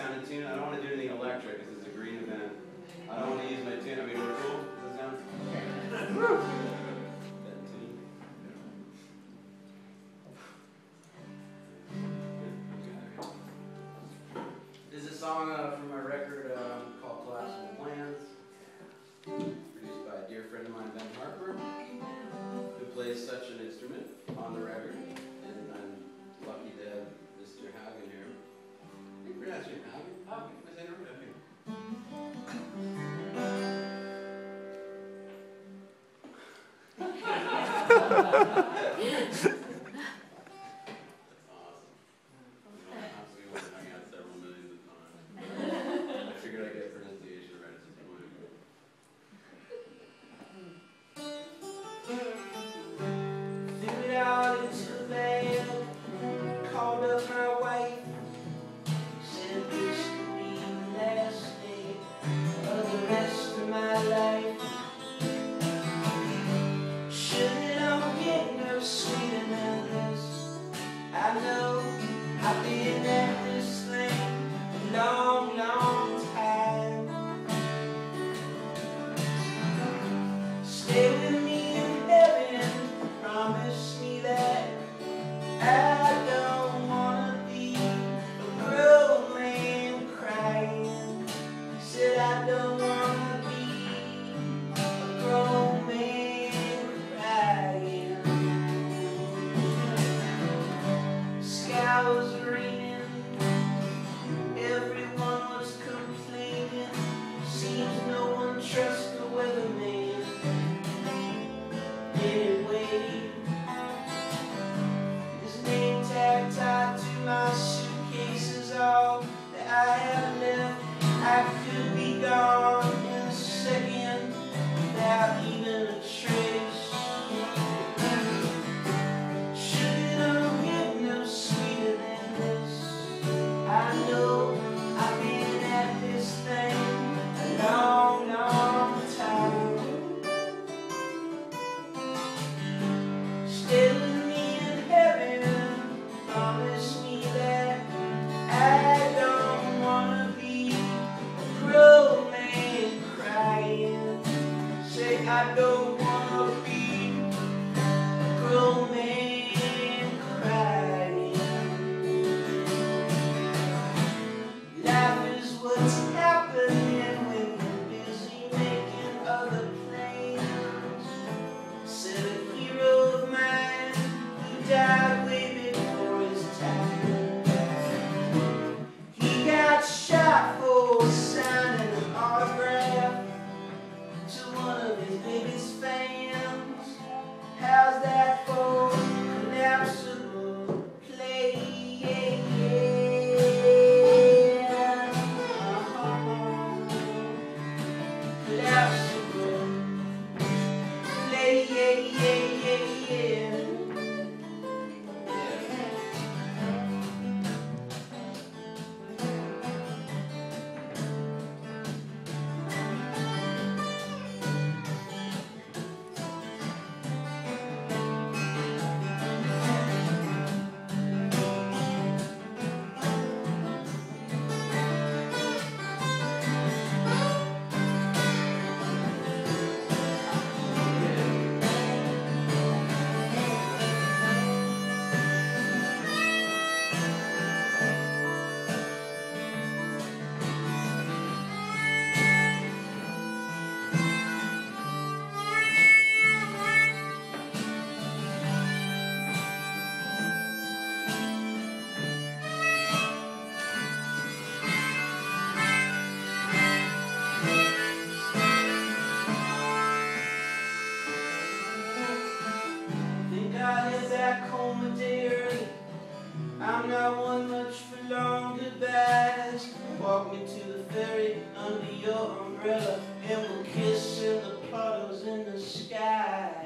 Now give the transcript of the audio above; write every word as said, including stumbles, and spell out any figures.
kind of tune. I don't want to do anything electric because it's a green event. I don't want to use my tune. I mean, we're cool. Does that sound? That tune. This is a song uh, from my record uh, called Collapsible Plans, produced by a dear friend of mine, Ben Harper, who plays such an instrument on the record, and I'm lucky to have Mister Hagen here. I think we're asking Hagen. Hagen, am I saying it right? That's awesome. Obviously, we were hanging out several millions of times. I figured I'd get pronunciation right at some point. Threw it out into the van, called up my wife, said this could be the last day of the rest of my life. Shouldn't I get no sweeter than this? I know I've been at this thing a long, long time. Stay with me in heaven, promise me that I don't wanna be a grown man crying. Said I don't wanna be a grown man crying. Sky was raining, everyone was complaining. Seems no one trusts the weatherman. Anyway, his name tag tied to my suitcase is all that I have left. I could be gone in a second without even a trace. Sugar don't get no sweeter than this. I know I've been at this thing a long, long time. Stay with me in heaven, promise me that I don't wanna be a grown man crying. Say I don't wanna be a grown man crying. Life is what's happening when you're busy making other plans. Said a hero of mine who died way before his time. He got shot for signing an autograph to one of his biggest fans. How's that for collapsible play? Collapsible play, yeah, yeah, yeah, yeah. Think I hit that home a day early. I'm not one much for long goodbyes. Walk me to the ferry under your umbrella, and we'll kiss in the puddles in the sky.